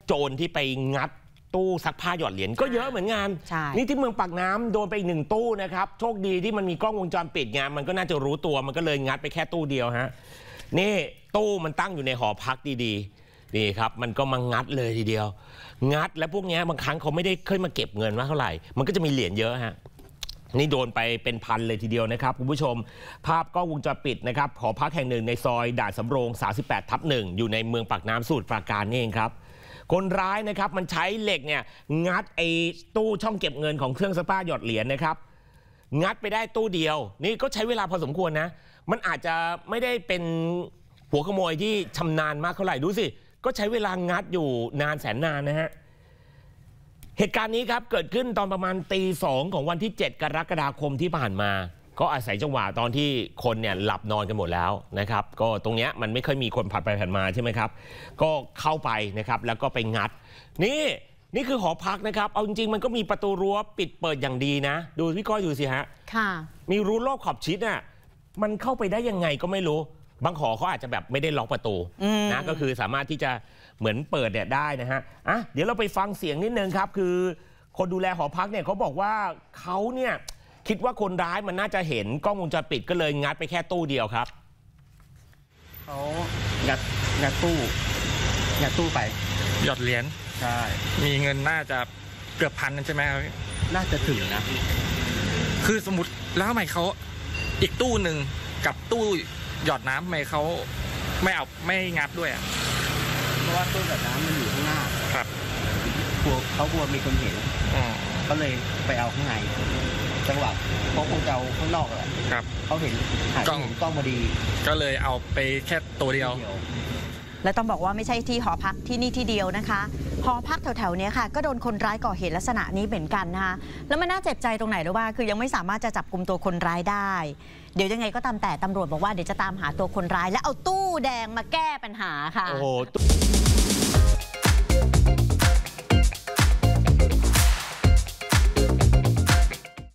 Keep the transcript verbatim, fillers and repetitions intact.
โจรที่ไปงัดตู้ซักผ้าหยอดเหรียญก็เยอะเหมือนกันนี่ที่เมืองปากน้ำโดนไปอีกหนึ่งตู้นะครับโชคดีที่มันมีกล้องวงจรปิดไงมันก็น่าจะรู้ตัวมันก็เลยงัดไปแค่ตู้เดียวฮะนี่ตู้มันตั้งอยู่ในหอพักดีๆนี่ครับมันก็มางัดเลยทีเดียวงัดและพวกนี้บางครั้งเขาไม่ได้เคยมาเก็บเงินว่าเท่าไหร่มันก็จะมีเหรียญเยอะฮะนี่โดนไปเป็นพันเลยทีเดียวนะครับคุณผู้ชมภาพกล้องวงจรปิดนะครับหอพักแห่งหนึ่งในซอยด่านสำโรงสามสิบแปดทับหนึ่งอยู่ในเมืองปากน้ำสมุทรปราการนี่เองครับคนร้ายนะครับมันใช้เหล็กเนี่ยงัดไอ้ตู้ช่องเก็บเงินของเครื่องซักผ้าหยอดเหรียญนะครับงัดไปได้ตู้เดียวนี่ก็ใช้เวลาพอสมควรนะมันอาจจะไม่ได้เป็นหัวขโมยที่ชำนาญมากเท่าไหร่ดูสิก็ใช้เวลางัดอยู่นานแสนนานนะฮะเหตุการณ์นี้ครับเกิดขึ้นตอนประมาณตีสองของวันที่เจ็ดกรกฎาคมที่ผ่านมาก็อาศัยจังหวะตอนที่คนเนี่ยหลับนอนกันหมดแล้วนะครับก็ตรงเนี้ยมันไม่ค่อยมีคนผ่านไปผ่านมาใช่ไหมครับก็เข้าไปนะครับแล้วก็ไปงัดนี่นี่คือหอพักนะครับเอาจริงๆมันก็มีประตูรั้วปิดเปิดอย่างดีนะดูพี่ก้อยดูสิฮะค่ะมีรั้วรอบขอบชิดน่ะมันเข้าไปได้ยังไงก็ไม่รู้บางหอเขาอาจจะแบบไม่ได้ล็อกประตูนะก็คือสามารถที่จะเหมือนเปิดเนี่ยได้นะฮะอ่ะเดี๋ยวเราไปฟังเสียงนิดนึงครับคือคนดูแลหอพักเนี่ยเขาบอกว่าเขาเนี่ยคิดว่าคนร้ายมันน่าจะเห็นกล้องวงจรปิดก็เลยงัดไปแค่ตู้เดียวครับเขางัดงัดตู้งัดตู้ไปหยอดเหรียญใช่มีเงินน่าจะเกือบพันใช่ไหมครับน่าจะถึงนะคือสมมติแล้วทำไมเขาอีกตู้หนึ่งกับตู้หยอดน้ำทำไมเขาไม่เอาไม่งัดด้วยอ่ะเพราะว่าตู้หยอดน้ำมันอยู่ข้างหน้าครับกลัวเขากลัวมีคนเห็นก็เลยไปเอาข้างในจังหวะเขาคงจะเอาข้างนอกแหละครับเขาเห็นกล้องกล้องพอดีก็เลยเอาไปแค่ตัวเดียวและต้องบอกว่าไม่ใช่ที่หอพักที่นี่ที่เดียวนะคะหอพักแถวๆนี้ค่ะก็โดนคนร้ายก่อเหตุลักษณะนี้เหมือนกันนะคะแล้วมันน่าเจ็บใจตรงไหนหรือว่าคือยังไม่สามารถจะจับกุมตัวคนร้ายได้เดี๋ยวยังไงก็ตามแต่ตำรวจบอกว่าเดี๋ยวจะตามหาตัวคนร้ายและเอาตู้แดงมาแก้ปัญหาค่ะโอ้โห